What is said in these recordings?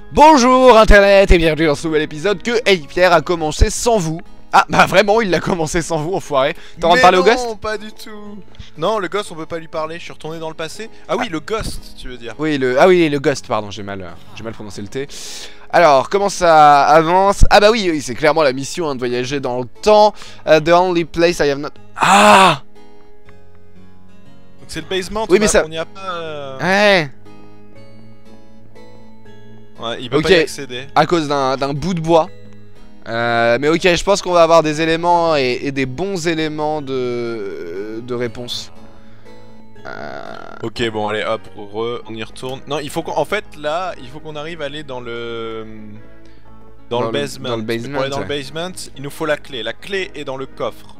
Bonjour Internet et bienvenue dans ce nouvel épisode que Hey Pierre a commencé sans vous. Ah bah vraiment il l'a commencé sans vous, enfoiré. T'as envie de parler au Ghost? Non, pas du tout. Non, le Ghost on peut pas lui parler, je suis retourné dans le passé. Ah oui, le Ghost tu veux dire. Oui, le Ghost, pardon, j'ai mal prononcé le T. Alors, comment ça avance? Ah bah oui, c'est clairement la mission hein, de voyager dans le temps. The only place I have not... Ah! Donc c'est le basement, oui, mais ça... on n'y a pas... Ouais. Ouais, il peut pas y accéder. À cause d'un bout de bois. Mais ok, je pense qu'on va avoir des éléments et des bons éléments de réponse. Ok, bon, allez, hop, on y retourne. Non, il faut qu'en fait, là, il faut qu'on arrive à aller dans le... Dans le basement. Dans le basement, pour aller dans le basement, il nous faut la clé. La clé est dans le coffre.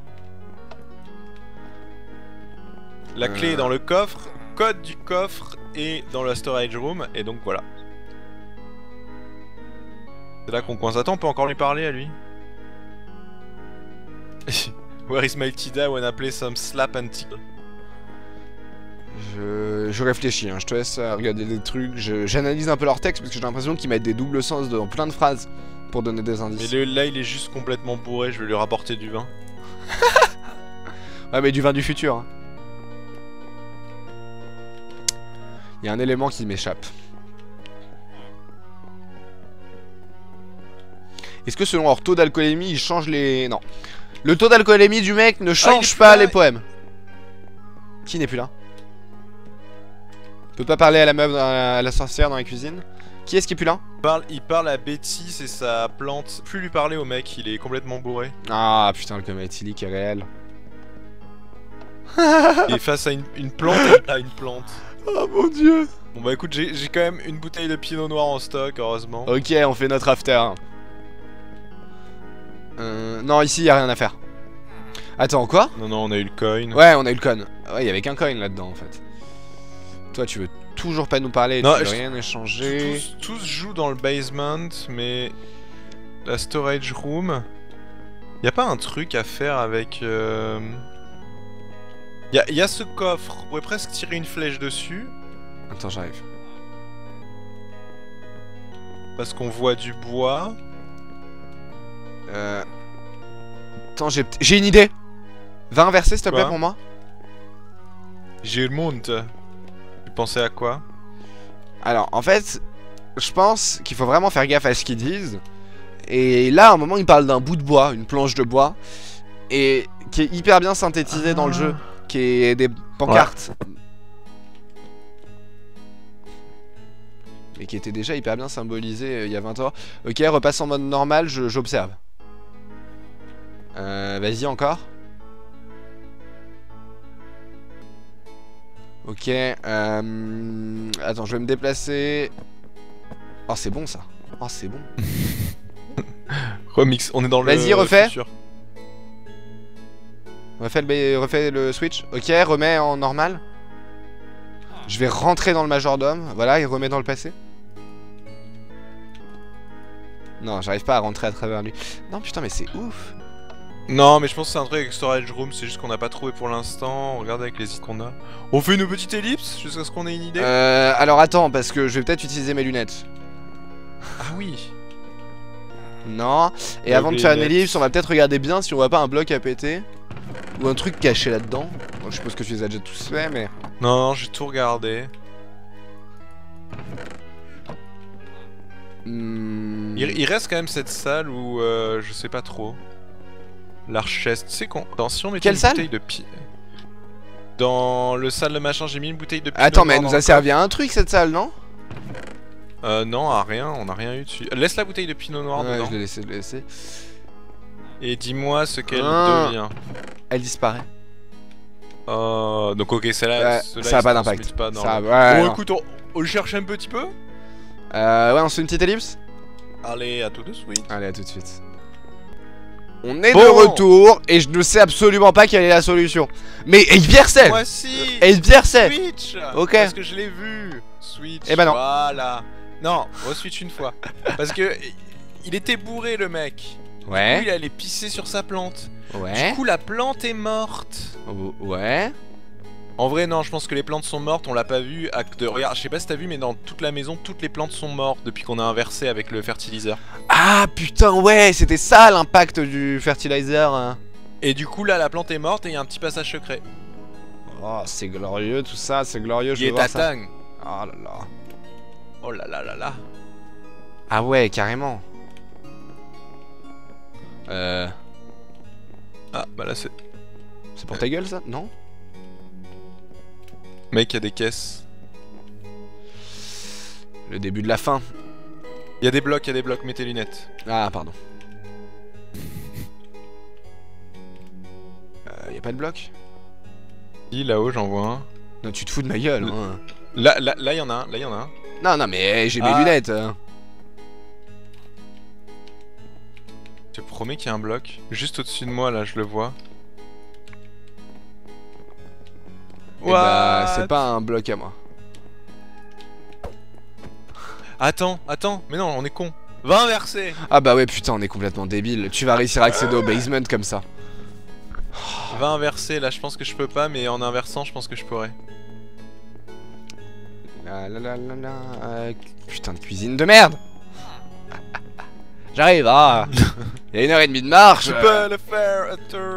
La clé est dans le coffre, code du coffre est dans la storage room, et donc voilà. C'est là qu'on coince. Attends, on peut encore lui parler à lui. Where is my Tida when I play some slap and tickle? Je réfléchis, hein. Je te laisse regarder des trucs, j'analyse un peu leur texte parce que j'ai l'impression qu'ils mettent des doubles sens dans plein de phrases pour donner des indices. Mais là il est juste complètement bourré, je vais lui rapporter du vin. Ouais mais du vin du futur hein. Il y a un élément qui m'échappe. Est-ce que selon leur taux d'alcoolémie ils changent les... Non. Le taux d'alcoolémie du mec ne change pas les poèmes. Qui n'est plus là? Peut pas parler à la meuf, à la sorcière dans la cuisine. Qui est-ce qui est plus là? Il parle à Betty, c'est sa plante. Plus lui parler au mec, il est complètement bourré. Ah putain, le coma éthylique est réel. Et face à une plante, à une plante. Oh mon dieu. Bon bah écoute, j'ai quand même une bouteille de pinot noir en stock, heureusement. Ok, on fait notre after. Non, ici y a rien à faire. Attends, quoi? Non, on a eu le coin. Ouais, on a eu le coin. Ouais, il y avait qu'un coin là-dedans en fait. Toi, tu veux toujours pas nous parler, non, tu veux rien échanger. Tous jouent dans le basement, mais la storage room. Y a pas un truc à faire avec. Y a ce coffre. On pourrait presque tirer une flèche dessus. Attends, j'arrive. Parce qu'on voit du bois. Attends, j'ai une idée. Va inverser s'il te plaît pour moi. J'ai le monde. Tu pensais à quoi? Alors, en fait, je pense qu'il faut vraiment faire gaffe à ce qu'ils disent. Et là, à un moment, ils parlent d'un bout de bois, une planche de bois, et qui est hyper bien synthétisé dans le jeu, qui est des pancartes. Ouais. Mais qui était déjà hyper bien symbolisé il y a 20 ans. Ok, repasse en mode normal, j'observe. Vas-y encore. Ok, attends, je vais me déplacer. Oh, c'est bon ça. Oh, c'est bon. Remix, on est dans le... Vas-y, refais. Futur. Refais le switch. Ok, remets en normal. Je vais rentrer dans le majordome. Voilà, il remet dans le passé. Non, j'arrive pas à rentrer à travers lui. Non, putain, mais c'est ouf. Non, mais je pense que c'est un truc avec Storage Room, c'est juste qu'on n'a pas trouvé pour l'instant. On regarde avec les idées qu'on a. On fait une petite ellipse jusqu'à ce qu'on ait une idée. Alors attends, parce que je vais peut-être utiliser mes lunettes. Ah oui. Non. Et avant de faire une ellipse, on va peut-être regarder bien si on voit pas un bloc à péter. Ou un truc caché là-dedans. Bon, je suppose que tu les as déjà tous fait, mais... Non, j'ai tout regardé. Il reste quand même cette salle où je sais pas trop. L'archeste, tu sais qu'on... Si on mettait une bouteille de pied... Dans le salle de machin, j'ai mis une bouteille de pinot. Attends, mais elle nous a servi à un truc cette salle, non? Non, à rien, on a rien eu dessus. Laisse la bouteille de pinot noir dedans. Je l'ai laissé, Et dis-moi ce qu'elle devient. Elle disparaît. Donc ok, celle-là, ça a pas d'impact. Bon écoute, on le cherche un petit peu. Ouais, on se fait une petite ellipse. Allez, à tout de suite. Allez, à tout de suite. On est de retour et je ne sais absolument pas quelle est la solution. Mais Pierre sait. Moi si. Pierre sait. Switch. Ok. Parce que je l'ai vu. Switch. Eh ben non. Voilà. Non, re-switch une fois. Parce que il était bourré le mec. Ouais. Du coup, il allait pisser sur sa plante. Ouais. Du coup, la plante est morte. Ouais. En vrai, non, je pense que les plantes sont mortes, on l'a pas vu. Regarde, je sais pas si t'as vu, mais dans toute la maison, toutes les plantes sont mortes depuis qu'on a inversé avec le fertiliseur. Ah putain, ouais, c'était ça l'impact du fertilizer. Hein. Et du coup, là, la plante est morte et il y a un petit passage secret. Oh, c'est glorieux tout ça, c'est glorieux, je veux voir ça. Oh là là. Oh là là là là. Ah ouais, carrément. Ah, bah là, c'est... C'est pour ta gueule, ça? Non? Mec, il y a des caisses. Le début de la fin. Il y a des blocs, mets tes lunettes. Ah, pardon. Y a pas de bloc? Si, là-haut, j'en vois un. Non, tu te fous de ma gueule, hein. Là, il y en a un, Non, non, mais j'ai mes lunettes. Je te promets qu'il y a un bloc. Juste au-dessus de moi, là, je le vois. Bah, c'est pas un bloc à moi. Attends, mais non, on est con. Va inverser. Ah bah ouais, putain, on est complètement débile. Tu vas réussir à accéder au basement comme ça. Va inverser, là, je pense que je peux pas, mais en inversant, je pense que je pourrais. Putain de cuisine de merde. J'arrive, ah. Il y a 1h30 de marche. Je peux le faire,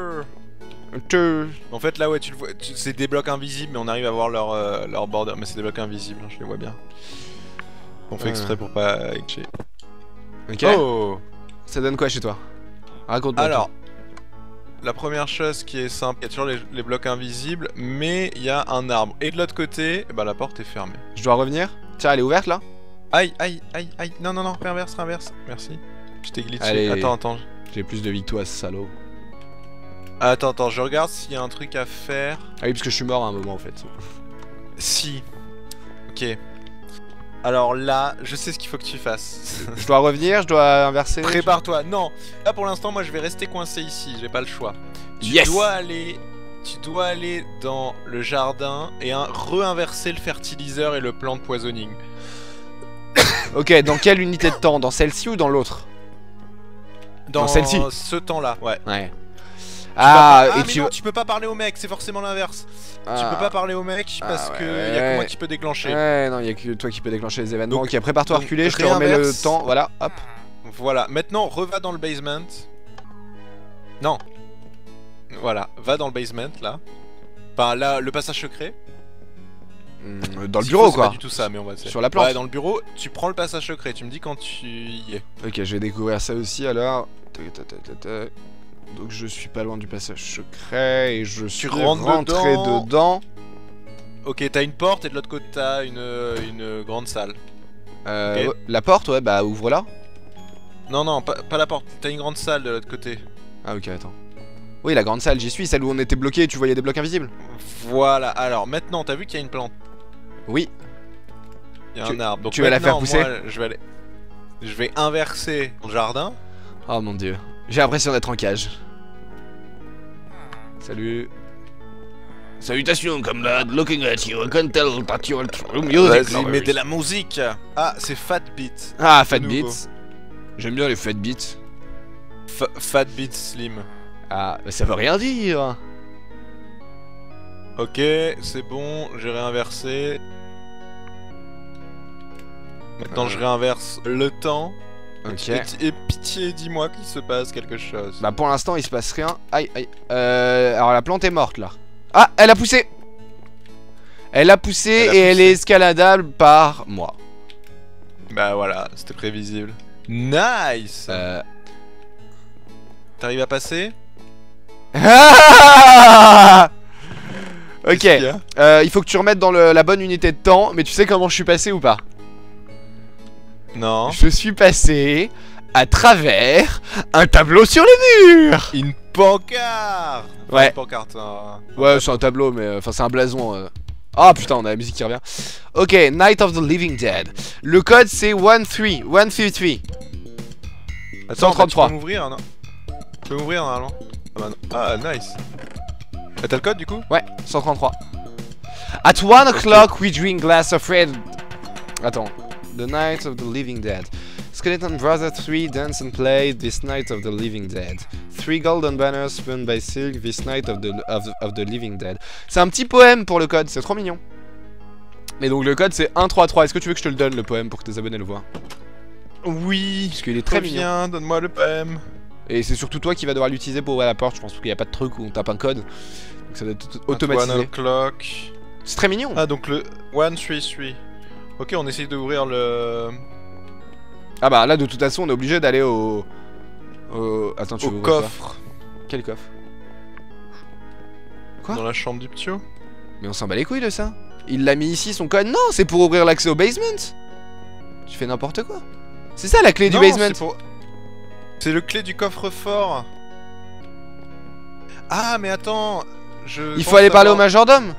En fait, là, ouais, tu le vois, c'est des blocs invisibles, mais on arrive à voir leur border. Mais c'est des blocs invisibles, hein, je les vois bien. On fait exprès pour pas etcher. Ok. Oh. Ça donne quoi chez toi? Raconte-moi. Alors, la première chose qui est simple, il y a toujours les blocs invisibles, mais il y a un arbre. Et de l'autre côté, bah, la porte est fermée. Je dois revenir? Tiens, elle est ouverte là? Aïe, aïe, aïe, aïe. Non, non, non, réinverse. Merci. Je t'ai glitché. Allez. Attends. J'ai plus de vie que toi, salaud. Attends, je regarde s'il y a un truc à faire. Ah oui, parce que je suis mort à un moment en fait. Si. Ok. Alors là, je sais ce qu'il faut que tu fasses. Je dois revenir, je dois inverser. Prépare-toi. Non. Là pour l'instant, moi je vais rester coincé ici. J'ai pas le choix. Tu dois aller dans le jardin et re-inverser le fertiliseur et le plan de poisoning. Ok, dans quelle unité de temps? Dans celle-ci ou dans l'autre? Dans celle-ci. Ce temps-là, ouais. Non, tu peux pas parler au mec, c'est forcément l'inverse. Tu peux pas parler au mec parce que y a que moi qui peux déclencher. Ouais, non, y a que toi qui peux déclencher les événements. Ok, prépare-toi à reculer, je te remets le temps. Voilà, hop. Voilà, maintenant reva dans le basement. Non. Voilà, va dans le basement là. Enfin là, le passage secret. Dans le bureau quoi. C'est pas du tout ça, mais on va essayer. Sur la plante. Ouais, dans le bureau, tu prends le passage secret, tu me dis quand tu y es. Ok, je vais découvrir ça aussi alors. Donc je suis pas loin du passage secret et je suis rentré dedans. Ok, t'as une porte et de l'autre côté t'as une grande salle. Okay. La porte, ouais, bah ouvre-la. Non, pas la porte, t'as une grande salle de l'autre côté. Ah ok, attends. Oui, la grande salle, j'y suis, celle où on était bloqué, tu voyais des blocs invisibles. Voilà, alors maintenant, t'as vu qu'il y a une plante? Oui. Il y a un arbre. Donc tu vas la faire pousser? Moi, je vais inverser ton jardin. Oh mon dieu. J'ai l'impression d'être en cage. Salut. Salutations, camarade. Looking at you, I can tell that you're true music. Vas-y, mets de la musique. Ah, c'est Fat Beat. Ah, Fat Beats. J'aime bien les Fat Beats. Fat Beat Slim. Ah, mais ça veut rien dire. Ok, c'est bon, j'ai réinversé. Maintenant, je réinverse le temps. Ok. Et pitié, dis-moi qu'il se passe quelque chose. Bah pour l'instant il se passe rien. Aïe aïe. Alors la plante est morte là. Ah, elle a poussé. Elle a poussé et elle est escaladable par moi. Bah voilà, c'était prévisible. Nice. T'arrives à passer? Ok. Il faut que tu remettes dans la bonne unité de temps. Mais tu sais comment je suis passé ou pas? Non. Je suis passé à travers un tableau sur le mur. Une pancarte. Ouais. Une pancarte. Ouais, c'est un tableau, mais enfin c'est un blason. Ah putain, on a la musique qui revient. Ok, Night of the Living Dead. Le code c'est 133. Attends, 133. Tu peux m'ouvrir, non? Tu peux m'ouvrir normalement. Ah, nice. T'as le code du coup? Ouais, 133. At 1 o'clock we drink glass of red. Attends. The Night of the Living Dead. Skeleton Brothers 3 dance and play this night of the living dead. 3 golden banners spun by Silk this night of the living dead. C'est un petit poème pour le code, c'est trop mignon. Mais donc le code c'est 133. Est-ce que tu veux que je te le donne le poème pour que tes abonnés le voient? Oui. Parce qu'il est très mignon. Donne-moi le poème. Et c'est surtout toi qui vas devoir l'utiliser pour ouvrir la porte. Je pense qu'il n'y a pas de truc où on tape un code. Donc ça doit être automatisé. C'est très mignon. Ah donc le 133. Ok, on essaye d'ouvrir le... Ah bah là de toute façon on est obligé d'aller au... Attends, tu veux ouvrir coffre. Quel coffre? Quoi? Dans la chambre du ptio. Mais on s'en bat les couilles de ça. Il l'a mis ici son code. Non, c'est pour ouvrir l'accès au basement. Tu fais n'importe quoi. C'est ça la clé du basement. C'est le clé du coffre-fort. Ah mais attends, il faut aller parler au majordome.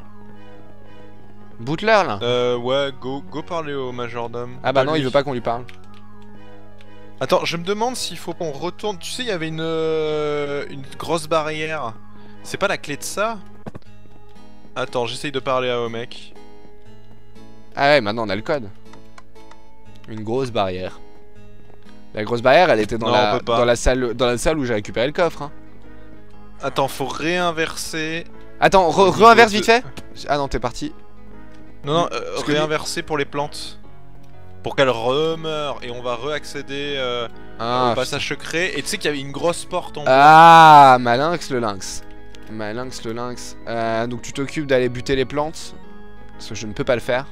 Butler là. Ouais, go parler au majordome. Ah bah non, il veut pas qu'on lui parle. Attends, je me demande s'il faut qu'on retourne. Tu sais, il y avait une grosse barrière. C'est pas la clé de ça? Attends, j'essaye de parler au mec. Ah ouais, maintenant on a le code. Une grosse barrière. La grosse barrière, elle était dans la salle où j'ai récupéré le coffre. Hein. Attends, faut réinverser. Attends, réinverse vite fait. Ah non, t'es parti. Non, réinverser pour les plantes. Pour qu'elles remeurent et on va réaccéder au passage secret. Et tu sais qu'il y avait une grosse porte en bas. Ah, malinx le lynx. Malinx le lynx. Donc tu t'occupes d'aller buter les plantes. Parce que je ne peux pas le faire.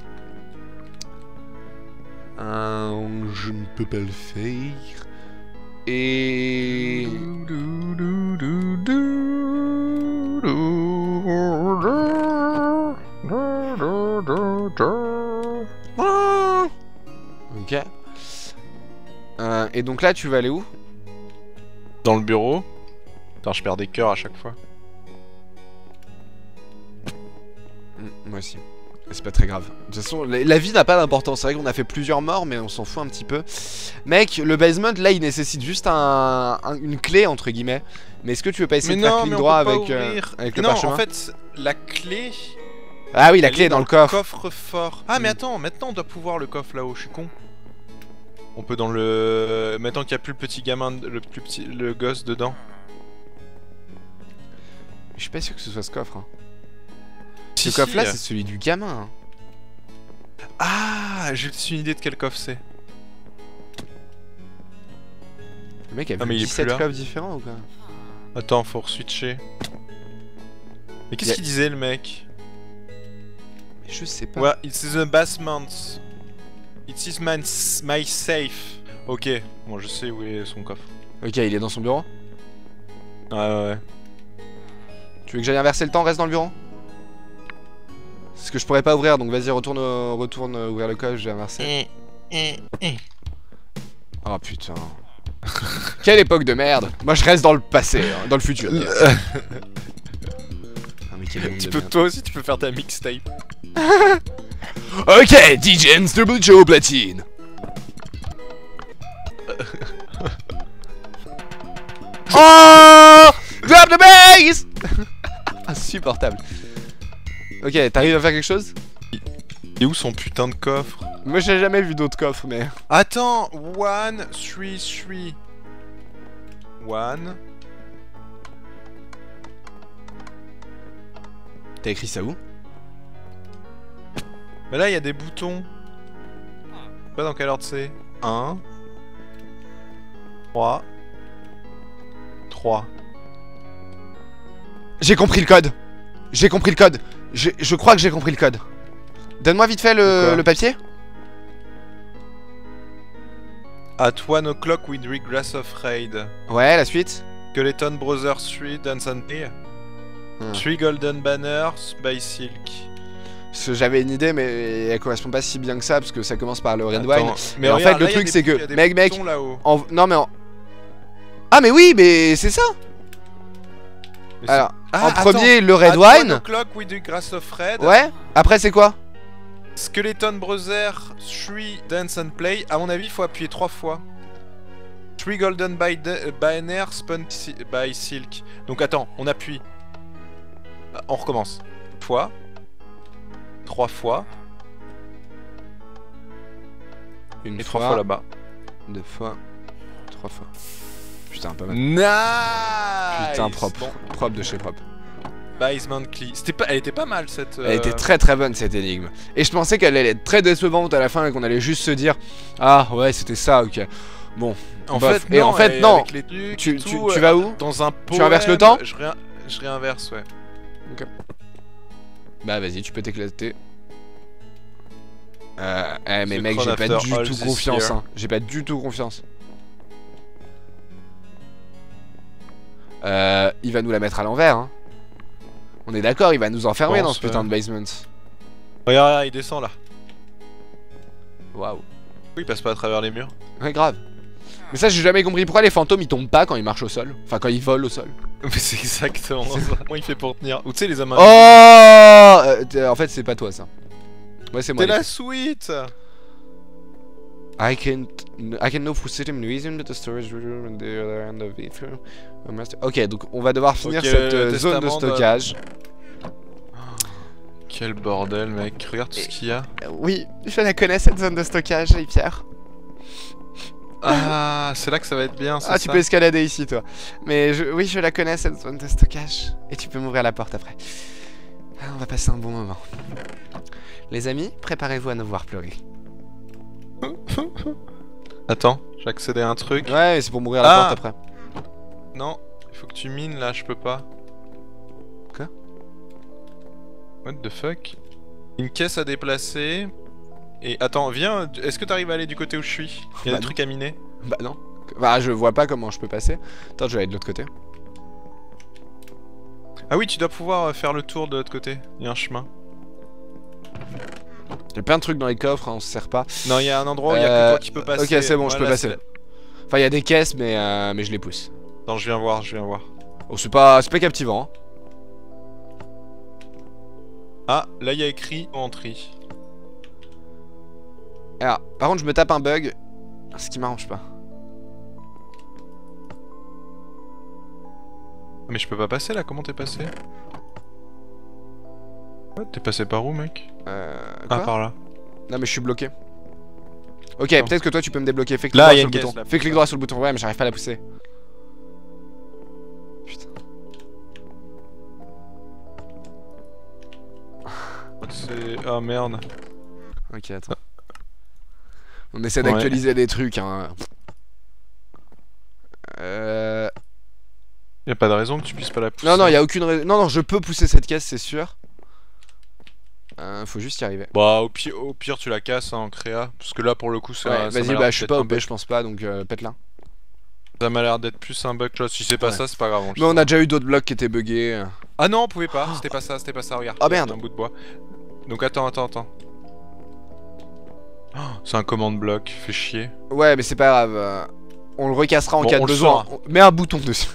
Je ne peux pas le faire. Et... Ok. Et donc là, tu vas aller où? Dans le bureau. Attends, je perds des cœurs à chaque fois. Moi aussi. C'est pas très grave. De toute façon, la vie n'a pas d'importance. C'est vrai qu'on a fait plusieurs morts, mais on s'en fout un petit peu. Mec, le basement, là, il nécessite juste une clé, entre guillemets. Mais est-ce que tu veux pas essayer de faire clic droit avec le parchemin? En fait, la clé... Ah oui, la clé est dans le coffre. Coffre-fort. Ah, mais attends, maintenant on doit pouvoir le coffre là-haut, je suis con. On peut dans le... Maintenant qu'il n'y a plus le petit gamin, le gosse dedans. Je suis pas sûr que ce soit ce coffre. Hein. Ce coffre là, c'est celui du gamin. Hein. Ah, j'ai une idée de quel coffre c'est. Le mec a vu 17 coffres différents ou quoi? Attends, faut re-switcher. Mais qu'est-ce qu'il disait le mec? Je sais pas. Ouais, it's in the basement. It is my safe. Ok, bon, je sais où est son coffre. Ok, il est dans son bureau? Ouais. Tu veux que j'aille inverser le temps? Reste dans le bureau? Parce que je pourrais pas ouvrir, donc vas-y, retourne ouvrir le coffre, je vais inverser. Oh putain. Quelle époque de merde. Moi je reste dans le passé, hein, dans le futur. Toi aussi tu peux faire ta mixtape. Ok, DJ's Double Joe Platine. Oh, drop the bass. Insupportable. Ok, t'arrives à faire quelque chose? Et où son putain de coffre? Moi j'ai jamais vu d'autres coffres, mais... Attends, 133. 1. T'as écrit ça où? Mais là il y a des boutons. Pas dans quel ordre c'est? 1 3 3. J'ai compris le code. J'ai compris le code. Je crois que j'ai compris le code. Donne-moi vite fait le papier. At 1 o'clock we drink glass of raid. Ouais, la suite. Skeleton Brothers 3 dance and play. 3 golden banners by Silk. J'avais une idée, mais elle correspond pas si bien que ça, parce que ça commence par le red wine. Mais en fait, le truc c'est que... Mec, non mais... Ah mais oui, mais c'est ça. Alors, en premier, le red wine. 1 o'clock we drink glass of raid. Ouais. Après, c'est quoi? Skeleton Brothers 3 dance and play. À mon avis, il faut appuyer 3 fois. 3 golden banners spun by Silk. Donc attends, on appuie. On recommence. Fois. 3 fois. Une Et fois. 3 fois là-bas. 2 fois. 3 fois. Putain, pas mal. Nice. Putain, propre. Bon, Propre de chez propre. Basement Clee. Elle était pas mal cette. Elle était très très bonne cette énigme. Et je pensais qu'elle allait être très décevante à la fin et qu'on allait juste se dire ah ouais c'était ça ok. Bon. En bof. fait, et en fait non. avec les trucs Tu, et tu, tout, tu vas où? Dans un Tu inverses le poème, temps? Je réinverse, ouais. Ok. Bah vas-y tu peux t'éclater. Mais The mec crown j'ai pas after du all tout this confiance year. hein. J'ai pas du tout confiance. Il va nous la mettre à l'envers hein. On est d'accord, il va nous enfermer dans ce putain de basement. Regarde, il descend là. Waouh. Oui, il passe pas à travers les murs. Ouais grave. Mais ça j'ai jamais compris pourquoi les fantômes ils tombent pas quand ils marchent au sol. Enfin quand ils volent au sol. Mais c'est exactement ça. Comment il fait pour tenir? Ou tu sais, les hommes. Oh en fait c'est pas toi ça. Ouais c'est moi. T'es la suite. I can know through sitting museum that the storage room and the other end of it. Ok donc on va devoir finir Ok, cette le zone de testament stockage. Quel bordel, mec. Regarde tout ce qu'il y a. Oui, je la connais cette zone de stockage, Pierre. Ah, c'est là que ça va être bien. Ah, tu peux escalader ici, toi. Mais oui, je la connais cette zone de stockage. Et tu peux m'ouvrir la porte après. Ah, on va passer un bon moment. Les amis, préparez-vous à nous voir pleurer. Attends, j'ai accédé à un truc. Ouais, mais c'est pour m'ouvrir la porte après. Non, il faut que tu mines là, je peux pas. Quoi? What the fuck? Une caisse à déplacer. Et attends, viens, est-ce que t'arrives à aller du côté où je suis? Il y a des trucs à miner? Bah non. Bah je vois pas comment je peux passer. Attends, je vais aller de l'autre côté. Ah oui, tu dois pouvoir faire le tour de l'autre côté. Il y a un chemin. Il y a plein de trucs dans les coffres, hein, on se sert pas. Non, il y a un endroit où il y a que toi qui peux passer. Ok, c'est bon, je peux Voilà, passer. Enfin, il y a des caisses, mais je les pousse. Non, je viens voir, je viens voir. Oh, c'est pas captivant. Hein. Ah, là il y a écrit entrée. Alors, par contre, je me tape un bug, ce qui m'arrange pas. Mais je peux pas passer là, comment t'es passé? Ouais, t'es passé par où, mec? Quoi Par là. Non, mais je suis bloqué. Ok, Non. peut-être que toi tu peux me débloquer. Fais clic Là, droit y a sur une le caisse, bouton. là. Fais clic droit sur le bouton. Ouais, mais j'arrive pas à la pousser. Putain. C'est... Ah merde. Ok, attends. On essaie d'actualiser des trucs, hein. Y'a pas de raison que tu puisses pas la pousser. Non, non, y a aucune raison. Non, non, je peux pousser cette caisse, c'est sûr. Faut juste y arriver. Bah, au pire tu la casses hein, en créa. Parce que là, pour le coup, ça. Ouais, ça vas-y, m'a bah l'air je suis d'être pas un OP, bug. je pense pas, donc pète-la. Ça m'a l'air d'être plus un bug, tu vois. Si c'est pas Ouais. ça, c'est pas grave. Mais on a déjà eu d'autres blocs qui étaient buggés. Ah non, on pouvait pas. C'était pas ça, regarde. Ah, merde. Un bout de bois. Donc attends. Oh, c'est un commande bloc, fait chier. Ouais, mais c'est pas grave. On le recassera en Bon, cas de on le besoin. saura. Mets un bouton dessus.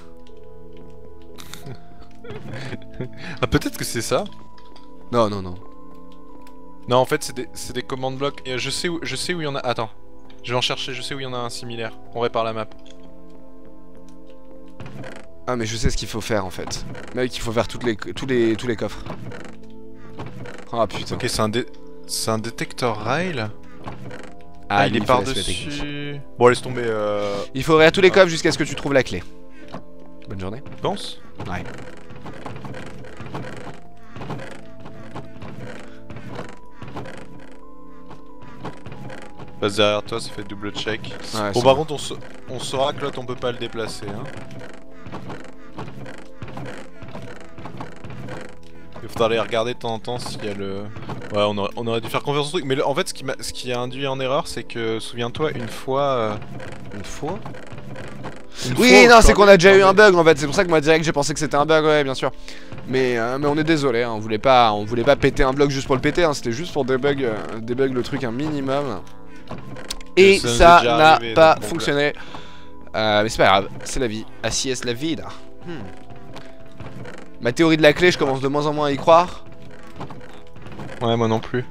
Ah, peut-être que c'est ça. Non, non, non. Non, en fait, c'est des commandes blocs. Et je sais où il y en a. Attends. Je vais en chercher, je sais où il y en a un similaire. On répare la map. Ah, mais je sais ce qu'il faut faire en fait. Mec, il faut faire tous les coffres. Ah putain. Ok, c'est un détecteur rail. Ah, il est lui, faut l'aspect technique. par-dessus. Bon, laisse tomber. Il faut ouvrir tous les coffres jusqu'à ce que tu trouves la clé. Bonne journée. Tu penses? Ouais. Passe derrière toi, ça fait double check. Ouais, Bon, c'est par contre, on saura que l'autre on peut pas le déplacer. Hein. Il faudra aller regarder de temps en temps s'il y a le. Ouais, on aurait dû faire confiance au truc. Mais en fait, ce qui a induit en erreur, c'est que, souviens-toi, une fois. Une fois. Une Oui, fois, non, je c'est qu'on a déjà eu un bug. bug en fait. C'est pour ça que moi direct j'ai pensé que c'était un bug, ouais, bien sûr. Mais on est désolé, hein, on voulait pas péter un bloc juste pour le péter. Hein, c'était juste pour debug le truc un minimum. Et Ça nous est ça déjà n'a arrivé, pas donc bon, fonctionné. Mais c'est pas grave, c'est la vie. Así es la vida. Ma théorie de la clé, je commence de moins en moins à y croire. Ouais, moi non plus.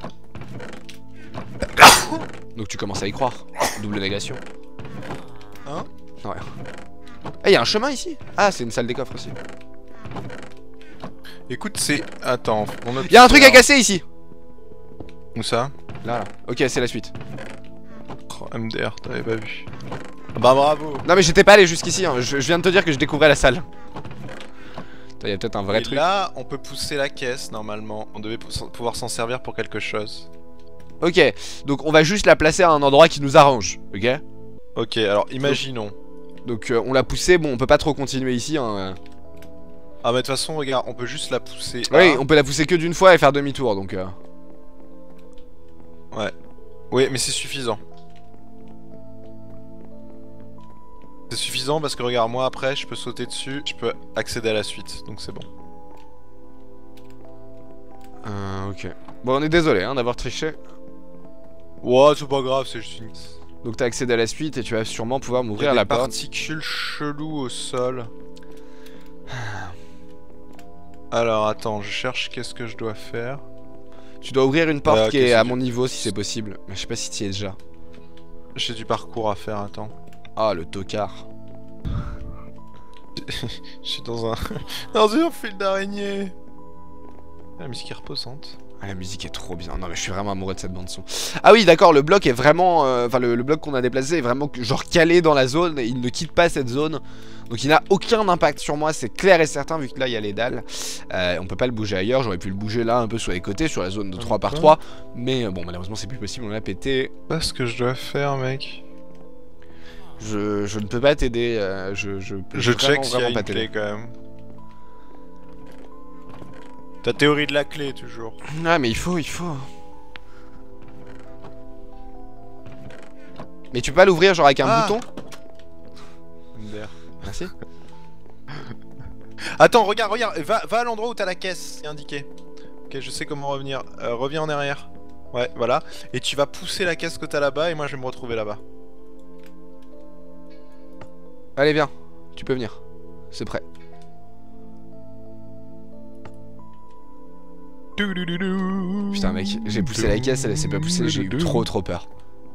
Donc tu commences à y croire. Double négation. Hein? Ouais. Ah, y a un chemin ici? Ah, c'est une salle des coffres aussi. Écoute, c'est. Attends, on a. Y a un truc à casser ici! Où ça? Là, là. Ok, c'est la suite. Oh, MDR, t'avais pas vu. Bah bravo. Non mais j'étais pas allé jusqu'ici, hein. Je viens de te dire que je découvrais la salle. Il y a peut-être un vrai truc. Là, on peut pousser la caisse normalement. On devait pouvoir s'en servir pour quelque chose. Ok, donc on va juste la placer à un endroit qui nous arrange, ok? Ok, alors imaginons. Donc on l'a poussée, bon on peut pas trop continuer ici hein. Ah mais de toute façon regarde, on peut juste la pousser. Oui, on peut la pousser que d'une fois et faire demi-tour donc Ouais. Oui mais c'est suffisant. C'est suffisant parce que regarde moi après je peux sauter dessus, je peux accéder à la suite, donc c'est bon. ok. Bon on est désolé hein, d'avoir triché. Ouais c'est pas grave, c'est juste une... Donc t'as accédé à la suite et tu vas sûrement pouvoir m'ouvrir la porte. Particules cheloues au sol. Alors attends, je cherche qu'est-ce que je dois faire. Tu dois ouvrir une porte qui est à mon niveau si c'est possible. Mais je sais pas si tu y es déjà. J'ai du parcours à faire, attends. Ah le tocard. Je suis dans un... dans un fil d'araignée. La musique est reposante. Ah, la musique est trop bien. Non mais je suis vraiment amoureux de cette bande son. Ah oui d'accord, le bloc est vraiment... Enfin le bloc qu'on a déplacé est vraiment genre calé dans la zone. Et il ne quitte pas cette zone. Donc il n'a aucun impact sur moi, c'est clair et certain vu que là il y a les dalles. On peut pas le bouger ailleurs, j'aurais pu le bouger là un peu sur les côtés, sur la zone de 3 par 3. Mais bon malheureusement c'est plus possible, on l'a pété. C'est pas ce que je dois faire mec. Je ne peux pas t'aider, je check s'il y a une clé quand même. Ta théorie de la clé toujours. Ah mais il faut. Mais tu peux pas l'ouvrir genre avec un bouton? MDR. Merci. Attends, regarde, va à l'endroit où t'as la caisse, c'est indiqué. Ok, je sais comment revenir. Reviens en arrière. Ouais, voilà. Et tu vas pousser la caisse que t'as là-bas et moi je vais me retrouver là-bas. Allez viens, tu peux venir. C'est prêt. Putain mec, j'ai poussé la caisse, elle s'est pas poussée, j'ai eu trop peur.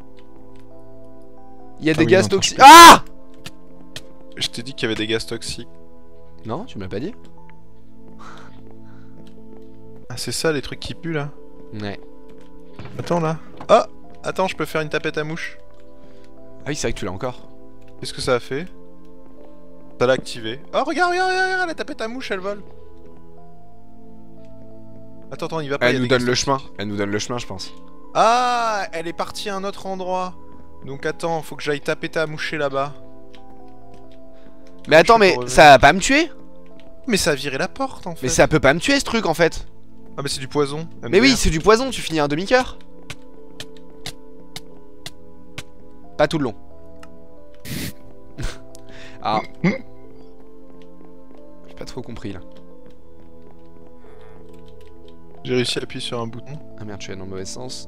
Il y a des gaz toxiques. Ah! Je t'ai dit qu'il y avait des gaz toxiques. Non, tu m'as pas dit? Ah c'est ça les trucs qui puent là? Ouais. Attends là. Ah! Attends, je peux faire une tapette à mouche. Ah oui c'est vrai que tu l'as encore. Qu'est-ce que ça a fait? Ça l'a activé. Oh regarde, la tapette à mouche elle vole. Attends, il va pas. Elle nous donne le chemin. Elle nous donne le chemin, je pense. Ah, elle est partie à un autre endroit. Donc attends, faut que j'aille taper ta moucher là-bas. Mais attends, mais ça va pas me tuer? Mais ça a viré la porte en fait. Mais ça peut pas me tuer ce truc en fait. Ah mais c'est du poison. MDR. Mais oui, c'est du poison, tu finis un demi-cœur. Pas tout le long. Ah. J'ai pas trop compris là. J'ai réussi à appuyer sur un bouton. Ah merde, je suis allé dans le mauvais sens.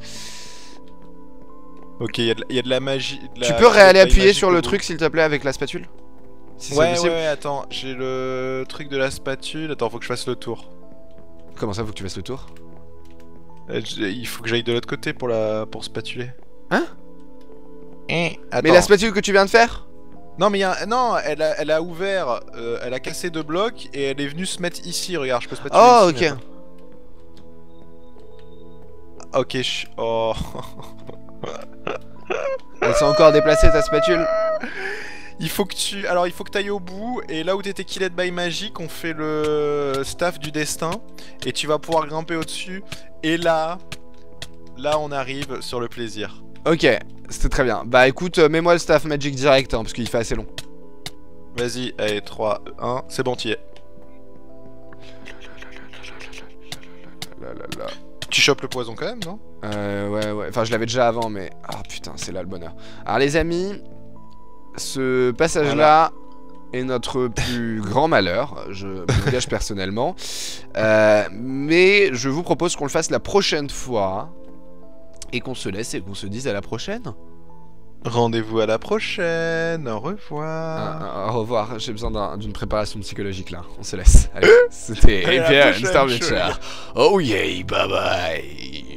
Ok, il y a de la magie. Tu peux réaller appuyer sur le truc s'il te plaît avec la spatule? Si ouais, attends, j'ai le truc de la spatule. Attends, faut que je fasse le tour. Comment ça, faut que tu fasses le tour? Il faut que j'aille de l'autre côté pour spatuler. Hein? Attends. Mais la spatule que tu viens de faire? Non mais non, elle a ouvert, elle a cassé 2 blocs et elle est venue se mettre ici, regarde, je peux spatuler ici. Oh ok. Ok, oh. Elle s'est encore déplacée ta spatule? Il faut que t'ailles au bout, et là où t'étais Killed by Magic, on fait le staff du destin, et tu vas pouvoir grimper au-dessus, et là on arrive sur le plaisir. Ok, c'était très bien. Bah écoute, mets-moi le staff Magic direct, hein, parce qu'il fait assez long. Vas-y, allez, 3, 1, c'est bon, t'y es. Tu chopes le poison quand même, non? Ouais, enfin je l'avais déjà avant, mais... Ah putain, c'est là le bonheur. Alors les amis, ce passage-là est notre plus grand malheur, je me gage personnellement. Mais je vous propose qu'on le fasse la prochaine fois, et qu'on se laisse et qu'on se dise à la prochaine. Rendez-vous à la prochaine, au revoir. Au revoir, j'ai besoin d'une préparation psychologique là, on se laisse. Allez, c'était Hyper Star Witcher. Oh yeah, bye bye.